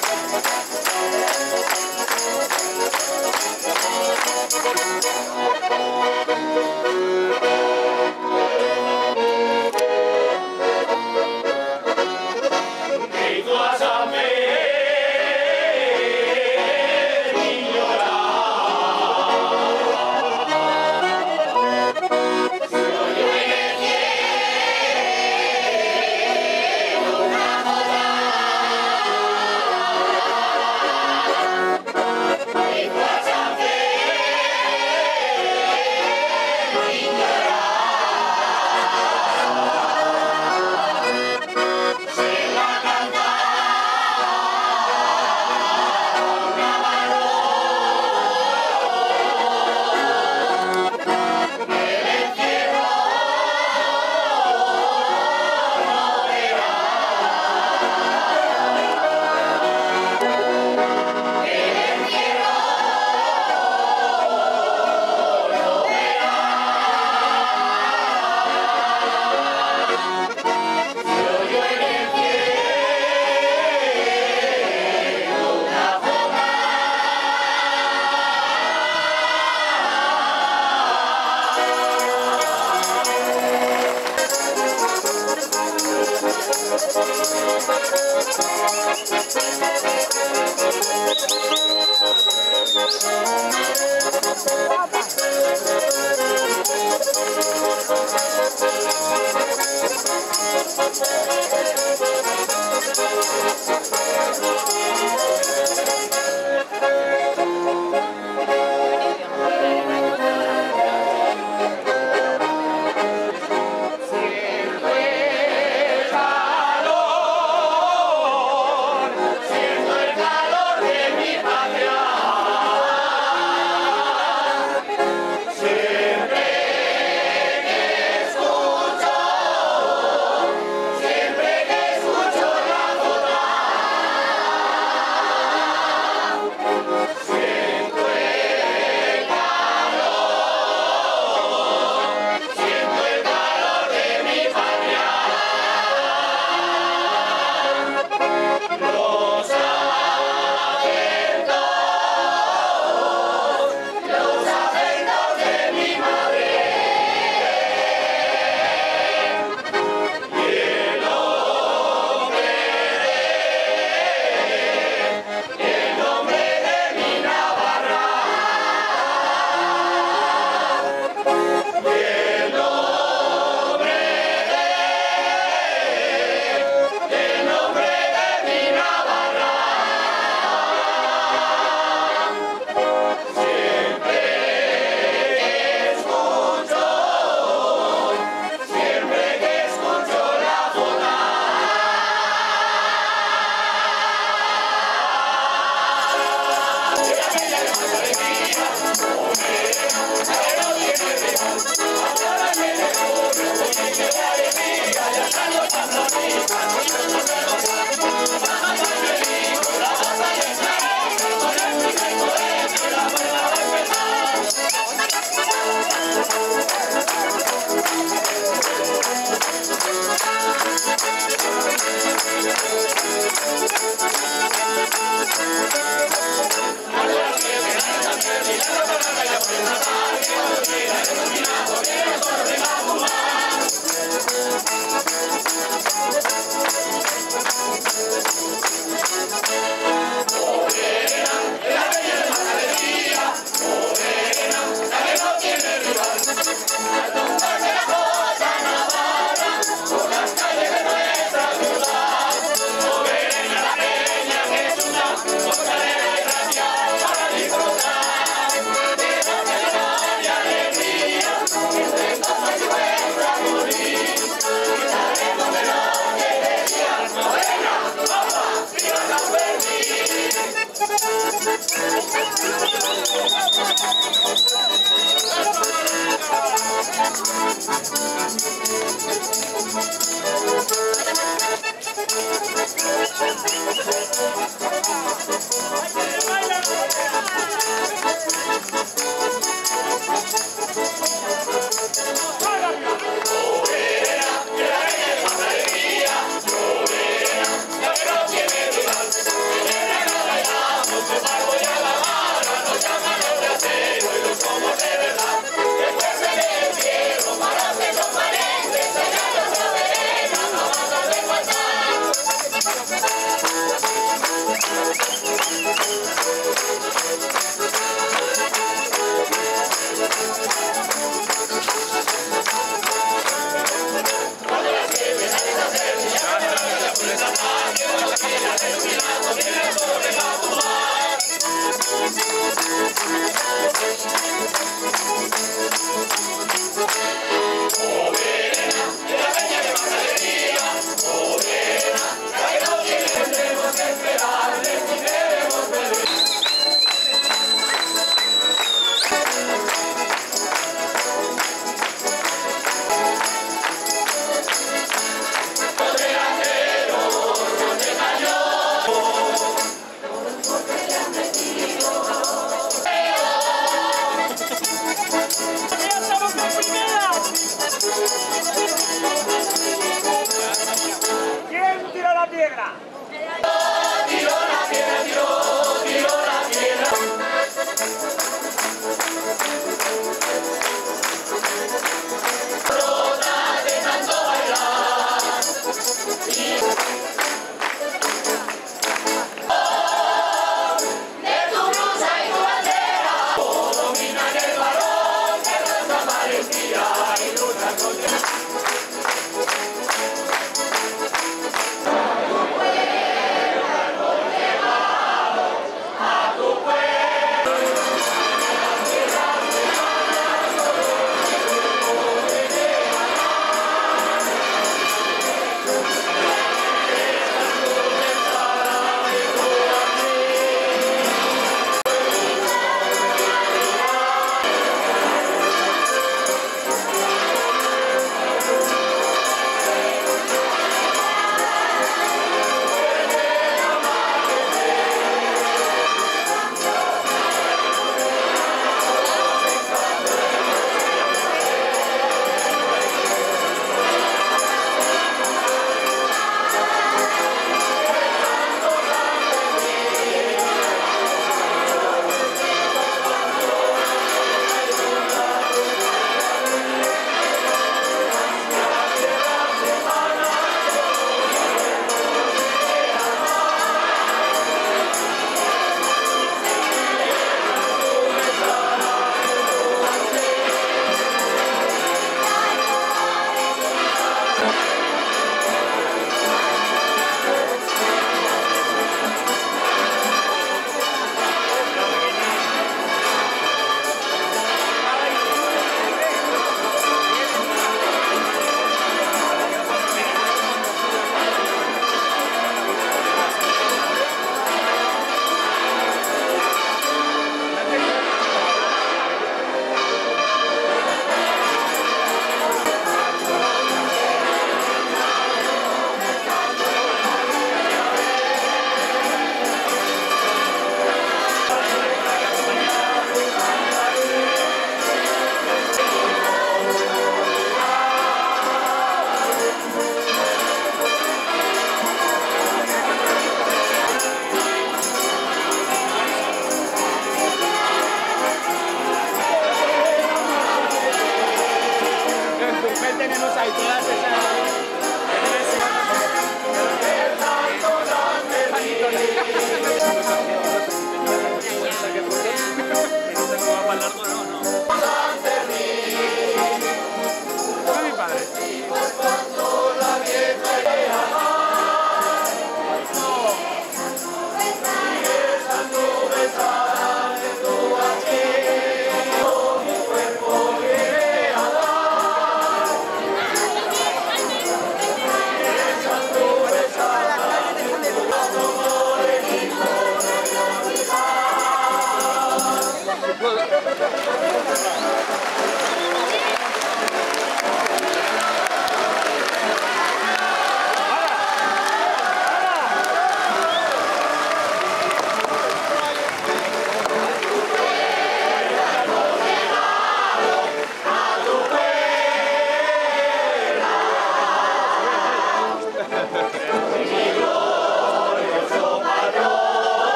Siempre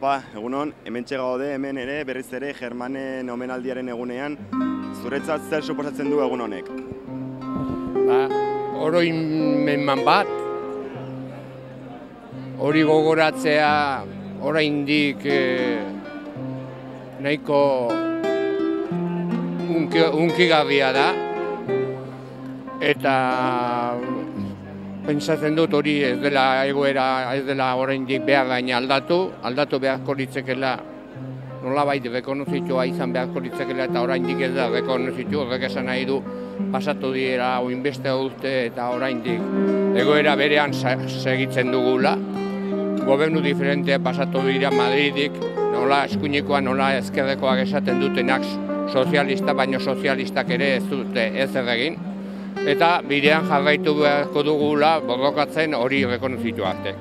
Apa, egunon, hementxe gaude, hemen ere, berriz ere, Germanen omenaldiaren egunean, zuretzat zer suposatzen du egun honek? Oroimen bat, hori gogoratzea oraindik nahiko unkigarria da, eta pentsatzen dut hori ez dela egoera, ez dela oraindik behar gaina aldatu beharko litzekela, nolabait rekonozitua izan beharko litzekela eta oraindik ez da rekonozitu, horrek esan nahi du pasatu dira oinbeste urte eta oraindik egoera berean segitzen dugula. Gobernu diferente pasatu dira Madridik, nola eskuinikoa, nola ezkerrekoak esaten dutenak sozialista, baino sozialistak ere ez dute ez egin. Eta bidean jarraitu beharko dugula borrokatzen hori rekonozitu arte.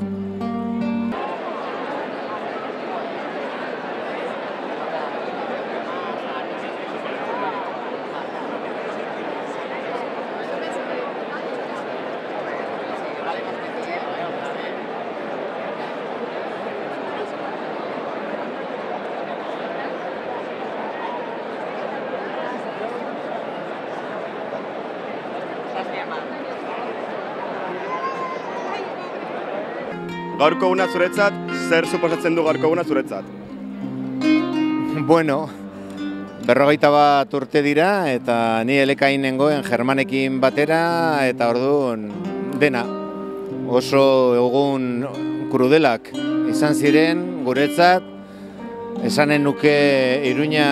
Gaurko eguna zuretzat, zer suposatzen du gaurko eguna zuretzat? Bueno, 51 urte dira eta ni elekain nengoen Germanekin batera eta orduan dena. Oso egun krudelak izan ziren guretzat, esanen nuke Iruña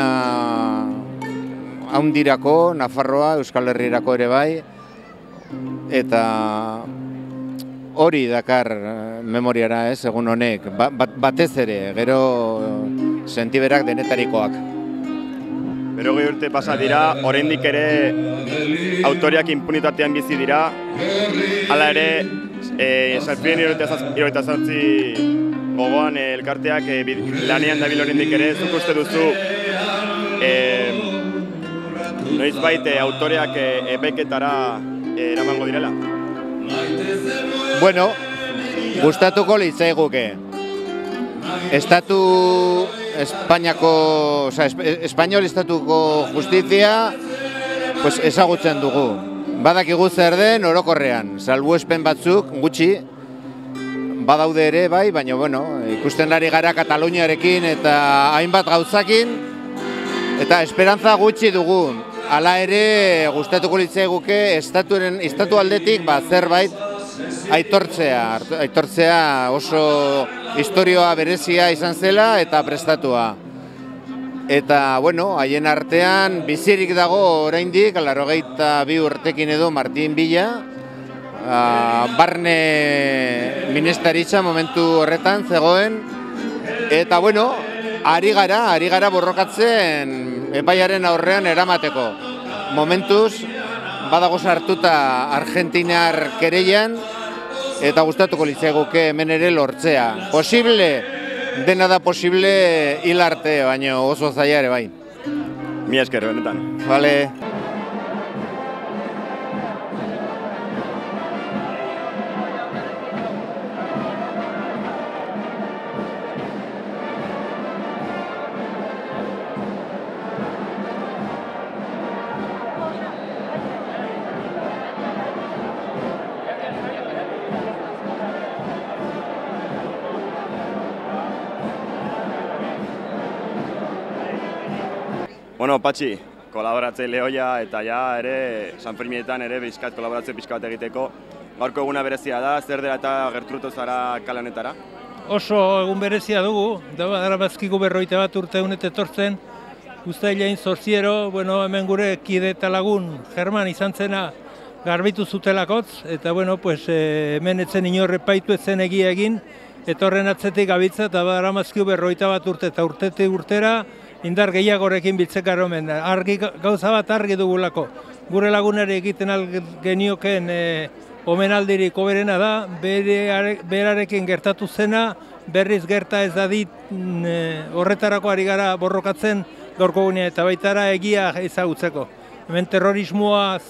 haundirako, Nafarroa, Euskal Herrirako ere bai, eta hori dakar memoriara egun honek, batez ere, gero sentiberak denetarikoak. Berrogei urte pasa dira, oraindik ere autoriak impunitatean bizi dira, hala ere, Salpien 78 gogoan elkarteak lanean dabil oraindik ere, zuk uste duzu, noizbait autoreak epaiketara eramango direla? Bueno, gustatuko litzaiguke. Estatu Espainiako, Espainol estatuko justizia pues ezagutzen dugu. Badakigu zer den orokorrean, salbuespen batzuk gutxi badaude ere bai, baina bueno, ikusten ari gara Kataluniarekin eta hainbat gauzakin eta esperantza gutxi dugu. Hala ere, gustatuko litzaiguke estatu aldetik zerbait aitortzea oso historioa berezia izan zela eta prestatua. Eta, bueno, haien artean bizirik dago oraindik, 82 urtekin edo Martin Villa, barne ministeritza momentu horretan zegoen, eta, bueno, ari gara borrokatzen epaiaren aurrean eramateko. Momentuz, badago sartuta Argentinar kereian, eta gustatuko litzaiguke hemen ere lortzea. Posible, dena da posible hil arte, baina oso zaila ere bai. Mi esker, benetan. Vale. Bueno, Patxi, kolaboratzaile ohia eta ja ere Sanferminetan ere kolaboratze pixka bat egiteko. Gaurko eguna berezia da, zer dela eta gerturutu zara kale honetara? Oso egun berezia dugu, dara bazkigu 51 urte honet etortzen, uztailein zortziero, hemen gure kide eta lagun German izan zena garbitu zutelakotz, eta hemen etzen inorre paitu etzen egia egin, etorren atzetik gabitza eta dara bazkigu 51 urte eta urtetik urtera, indar gehiagorekin biltzekaro hemen. Gauza bat argi dugulako. Gure lagunari egiten genioken omenaldirik hoberena da, berarekin gertatu zena, berriz gerta ez dadit horretarako ari gara borrokatzen gaurko gunean, eta baitara egia ezagutzeko. Hemen terrorismoaz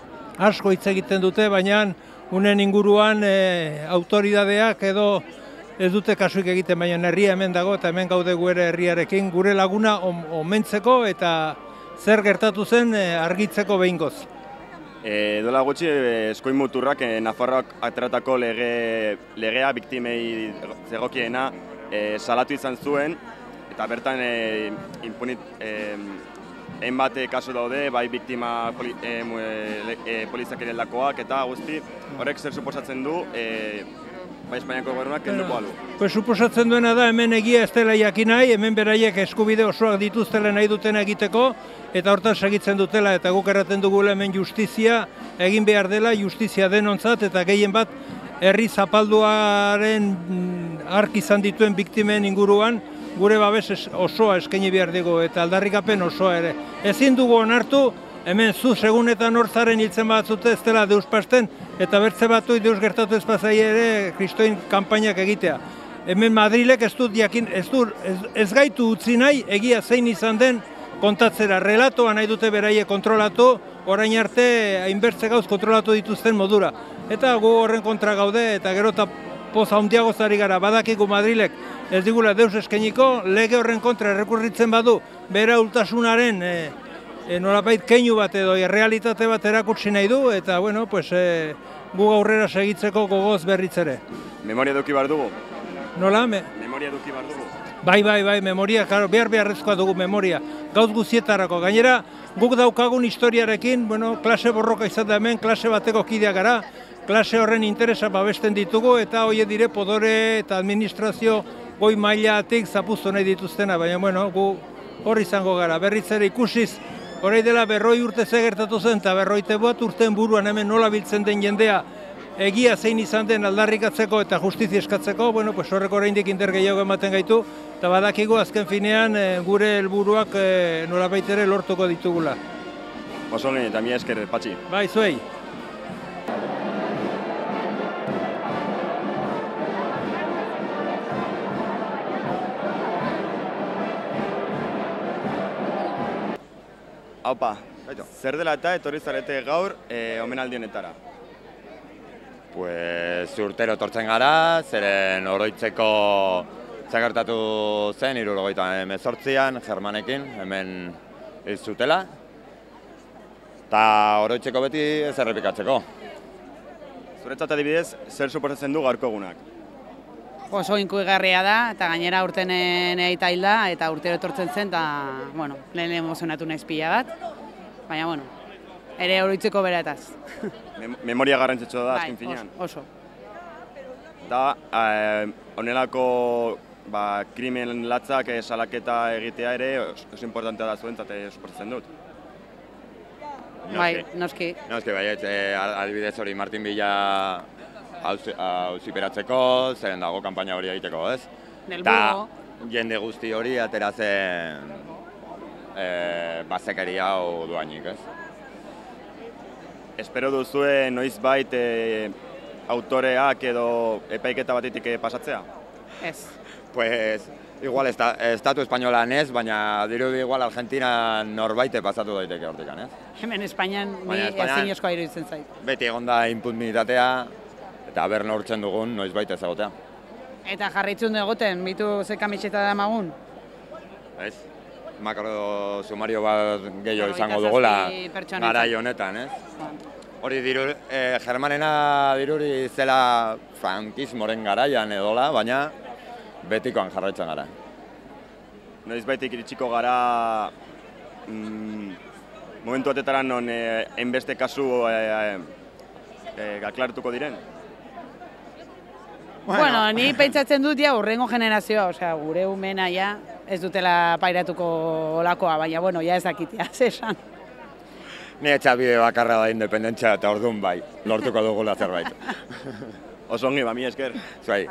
asko hitz egiten dute, baina unen inguruan autoridadeak edo ez dute kasuik egiten, baina herria hemen dago eta hemen gaude gure herriarekin, gure laguna omentzeko eta zer gertatu zen argitzeko behingoz. Dola gutxi, Eskuin Muturrak Nafarroak ateratako legea biktimei zegokiena salatu izan zuen, eta bertan hainbat kasu daude, bai biktima poliziak ereldakoak eta guzti, horrek zer suposatzen du, bai Espainiako gobernuak kenduko alu. Pues suposatzen duena da hemen egia ez dela jakin nahi, hemen beraiek eskubide osoak dituztela nahi dutena egiteko, eta hortan segitzen dutela, eta guk erraten dugula hemen justizia egin behar dela, justizia denontzat, eta gehien bat herri zapalduaren ark izan dituen biktimen inguruan, gure babes osoa eskaini behar dugu, eta aldarrikapen osoa ere. Ezin dugu onartu, hemen zu segunetan hortzaren hiltzen batzute ez dela deus pasten, eta bertze batu deus gertatu ez pasai ere kristoin kanpainak egitea. Hemen Madrilek ez gaitu utzi nahi, egia zein izan den kontatzera. Relatoa nahi dute beraie kontrolatu, orain arte hainbertze gauz kontrolatu dituzten modura. Eta gu horren kontra gaude, eta gero eta poz handiago zari gara, badakigu Madrilek ez digula deus eskainiko, lege horren kontra errekurritzen badu, bera ultasunaren nolabait keinu bat edo errealitate bat erakutsi nahi du, eta bueno, pues, gu aurrera segitzeko gogoz berriz ere. Memoria eduki behar dugu? Nola? Memoria eduki behar dugu? Bai, memoria, beharrezkoa dugu memoria, gauz guztietarako. Gainera, guk daukagun historiarekin, bueno, klase borroka izan da hemen, klase bateko kidea gara, klase horren interesa babesten ditugu, eta hoie dire podore eta administrazio goi mailatik zapuztu nahi dituztena, baina, bueno, gu hor izango gara, berriz ere ikusiz, horai dela 100 urte gertatu zen, eta 101 urteen buruan hemen nola biltzen den jendea, egia zein izan den aldarrikatzeko eta justizia eskatzeko, bueno, pues horrek oraindik indar gehiago ematen gaitu, eta badakigu azken finean gure helburuak nolabait ere lortuko ditugula. Oso ongi, eta mila esker, Patxi. Bai, zuei. Haupa, zer dela eta etorri zarete gaur omenaldi honetara? Pues urtero etortzen gara, zeren oroitzeko zagertatu zen 1978an Germanekin, hemen hil zutela. Eta oroitzeko beti ez errepikatzeko. Zuretzat adibidez, zer suposatzen du gaurko egunak? Oso inkuigarria da, eta gainera urtenen eita hilda, eta urtero etortzen zen, eta, bueno, lehen emozionatu naiz pila bat, baina, bueno, ere oroitzeko berataz. Memoria garrantzitsua da, azken finean. Oso. Da, honelako krimen latzak salaketa egitea ere oso importantea da zuentzat suposatzen dut. Bai, noski. Noski, bai, adibidez hori Martin Villa auziperatzeko, zeren dago kanpaina hori egiteko, ez? Eta jende guzti hori atera zen bazekeria hau duainik, ez? Espero duzue noizbait autoreak edo epaiketa batetik pasatzea? Ez. Pues, igual estatu espainolan ez, baina dirudi igual Argentina norbaite pasatu daiteke hortikan, ez? Hemen Espainian ezin eskoa iruditzen zait. Beti egonda impunitatea, eta ber nortzen dugun noizbait ezagotea. Eta jarraitzun egoten, bitu ze kamiseta da magun? Ez, makro sumario bat gehiago izango dugula garai honetan, ez? Hori Germanena diruri zela frankismoren garaian edola, baina betikoan jarraitzen gara. Noizbaitik iritsiko gara momentu batetara non hainbeste kasu aklaratuko diren? Bueno, ni pentsatzen dut ja urrengo generazioa, osea, gure umena ja ez dutela pairatuko olakoa, baina bueno, ja ez dakitea, zesan. Ni etxabide bakarra da independentzia eta orduan bai, lortuko dugula zerbait. Oso ongi, mila esker. Zuai.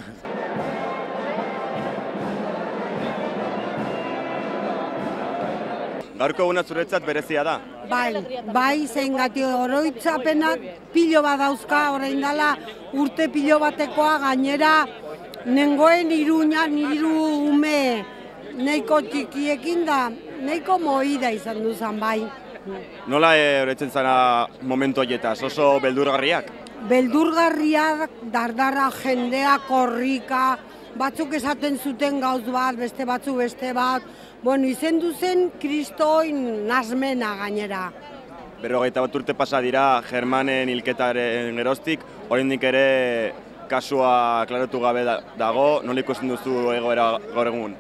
Gaurko eguna zuretzat berezia da? Bai, zein gati oroitzapenak pilo bat dauzka, orain dela urte pilo batekoa gainera nengoen hiru ume nahiko txikiekin da, nahiko moida izan duzan bai. Nola horretzen zara momentu horietaz, oso beldurgarriak? beldurgarria, dardara, jendea, korrika, batzuk esaten zuten gauz bat, beste batzuk beste bat, bueno, izendu zen kristoin nazmena gainera. 51 urte pasa dira Germanen hilketaren geroztik, oraindik ere kasua klaratu gabe dago, nola ikusten duzu egoera gaur egun?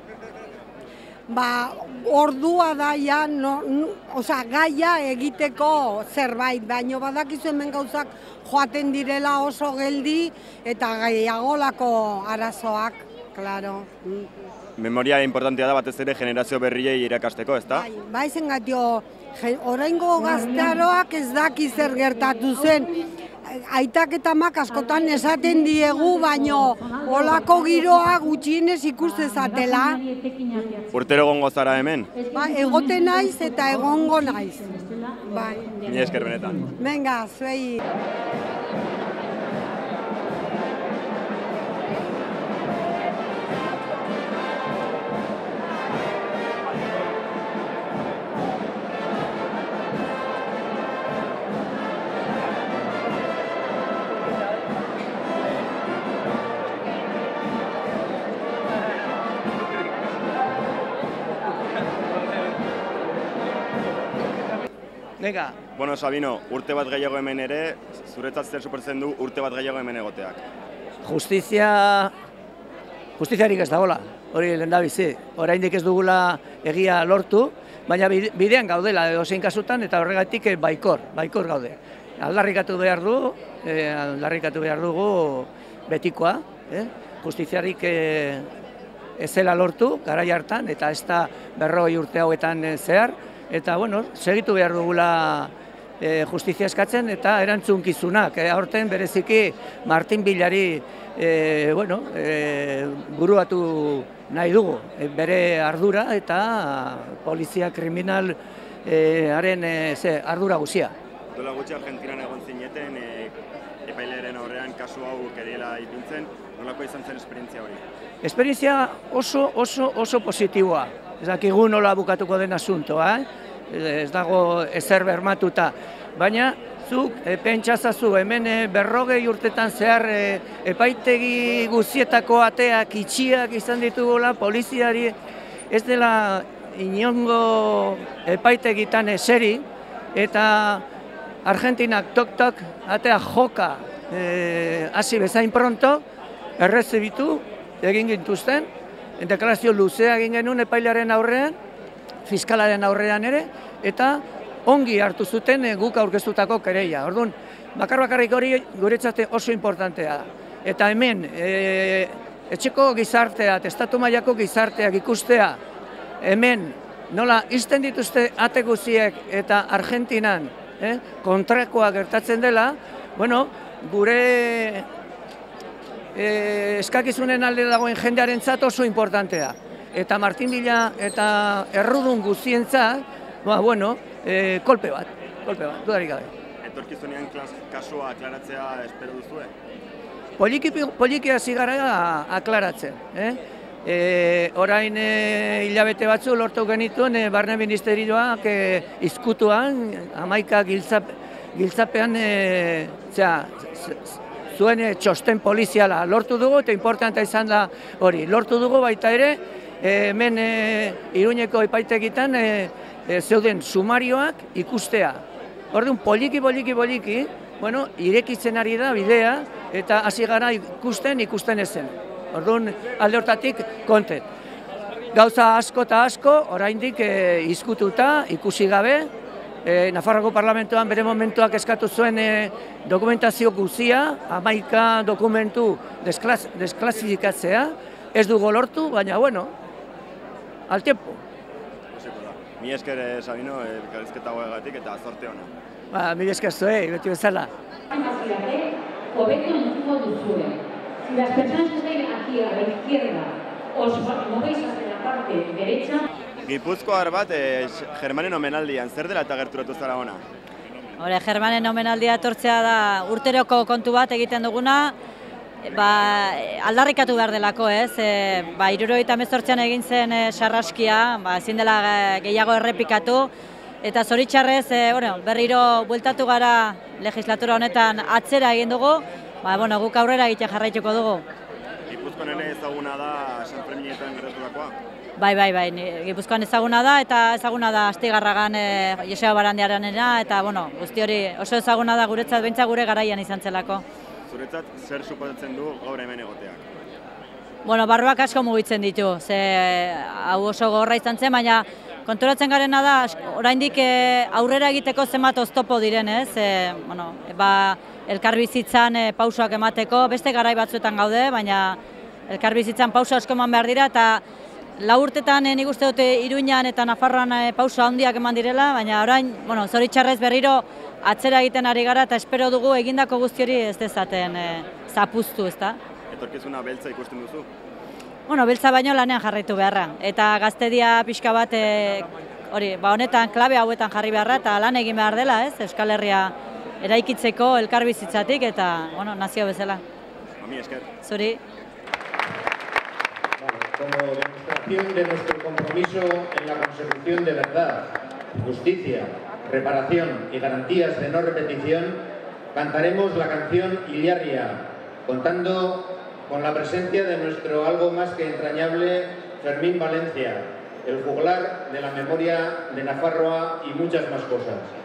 Ordua da ja, gaia egiteko zerbait, baino badakizu hemen gauzak joaten direla oso geldi eta gaiagolako arazoak, klaro. Memoria importantea da batez ere generazio berriei irakasteko, ezta? Bai, zengatio, oraingo gaztaroak ez daki zer gertatu zen. Aitak eta amak askotan esaten diegu, baino olako giroa gutxienez ikustezatela. Urtero egongo zara hemen? Egote naiz eta egongo naiz. Mila esker benetan. Venga, zuei. Venga. Bueno, Sabino, urte bat gehiago hemen ere, zuretzat zer suposatzen du urte bat gehiago hemen egoteak? Justiziarik ez dagoela, hori lehendabizi. Oraindik ez dugula egia lortu, baina bidean gaudela edozein kasutan eta horregatik baikor gaude. Aldarrikatu behar dugu betikoa, justiziarik ez zela lortu garai hartan eta ez da 40 urte hauetan zehar. Eta, bueno, segitu behar dugula justizia eskatzen eta erantzunkizunak. Aurten bereziki Martin Villari buruatu nahi dugu. Bere ardura eta polizia kriminalaren ardura guzia. Dola gutxi Argentinan egon zineten, epailearen aurrean kasu hau kerela ipintzen, nolako izan zen esperientzia hori? Esperientzia oso positiboa. Ez dakigu nola bukatuko den asuntoa, ez dago ezer bermatuta. Baina, zuk pentsazazu hemen 40 urtetan zehar epaitegi guztietako ateak itxiak izan ditugula, poliziari ez dela inongo epaitegitan eseri, eta Argentinak tok-tok atea joka hasi bezain pronto, errezibitu egin gintuzten, deklarazio luzea egin genuen epailearen aurrean, fiskalaren aurrean ere, eta ongi hartu zuten guk aurkeztutako kereia. Orduan, bakarrik hori guretzate oso importantea. Eta hemen, etxeko gizarteak, estatu mailako gizarteak ikustea, hemen nola izten dituzte ate guziek eta Argentinan kontrakoa gertatzen dela, bueno, gure eskakizunen alde dagoen jendearentzat oso importantea. Eta Martin Villa eta errudun guztientzat, kolpe bat, dudarik gabe. Etorkizunean kasua aklaratzea espero duzue? Poliki hasi gara aklaratzen. Orain hilabete batzu lortu genituen Barne Ministerioak izkutuan, 11 giltzapean zuen txosten poliziala lortu dugu, eta importantea izan da hori. Lortu dugu baita ere, hemen Iruñeko epaitegitan zeuden sumarioak ikustea. Orduan, poliki, irekitzen ari da bidea, eta hasi gara ikusten ezen. Orduan, alde hortatik kontent. Gauza asko eta asko, oraindik izkututa, ikusi gabe, Nafarroko Parlamentoan bere momentuak eskatu zuen dokumentazio guzia, 11 dokumentu desklasifikatzea, ez dugu lortu, baina, al tiempo. Mi esker, Sabino, elkarrizketa goegatik eta zorte hona. Mi esker zuei, beti bezala. Hobeto entzungo duzue. Si las personas que estén aquí a la izquierda os movéis hacia la parte derecha. Gipuzkoar bat, Germanen omenaldian, zer dela eta gerturatu zara ona? Germanen omenaldia etortzea da urteroko kontu bat egiten duguna, aldarrikatu behar delako, ez? 78an egin zen sarraskia, ezin dela gehiago errepikatu, eta zoritxarrez berriro bueltatu gara legislatura honetan atzera egin dugu, guk aurrera egite jarraituko dugu. Gipuzkoan ere ezaguna da San Ferminetan gertatutakoa? Bai, Gipuzkoan ezaguna da, eta ezaguna da Astigarragan Joseba Barandiaranena, eta guzti hori oso ezaguna da guretzat, behintzat gure garaian izan zelako. Zuretzat, zer suposatzen du gaur hemen egoteak? Barruak asko mugitzen ditu, hau oso gogorra izan zen, baina konturatzen garena da, oraindik aurrera egiteko zenbat oztopo diren, elkarbizitzan pausoak emateko, beste garai batzuetan gaude, baina elkarbizitzan pauso asko eman behar dira, eta 4 urtetan nik uste dute Iruñan eta Nafarroan pauso handiak eman direla, baina orain, zoritxarrez berriro atzera egiten ari gara, eta espero dugu egindako guzti hori ez dezaten zapuztu, ezta? Etorkizuna beltza ikusten duzu? Beltza baino lanean jarraitu beharra, eta gaztedia pixka bat honetan klabe hauetan jarri beharra, eta lan egin behar dela, Euskal Herria eraikitzeko elkarbizitzatik eta nazio bezala. Ami esker. Zuri. Como demostración de nuestro compromiso en la consecución de verdad, justicia, reparación y garantías de no repetición, cantaremos la canción Iliarria, contando con la presencia de nuestro algo más que entrañable Fermín Valencia, el juglar de la memoria de Nafarroa y muchas más cosas.